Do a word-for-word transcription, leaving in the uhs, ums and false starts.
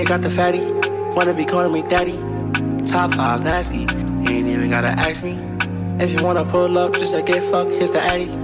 yeah, got the fatty. Wanna be calling me daddy. Top five nasty. You ain't even gotta ask me. If you wanna pull up just to get fucked, here's the addy.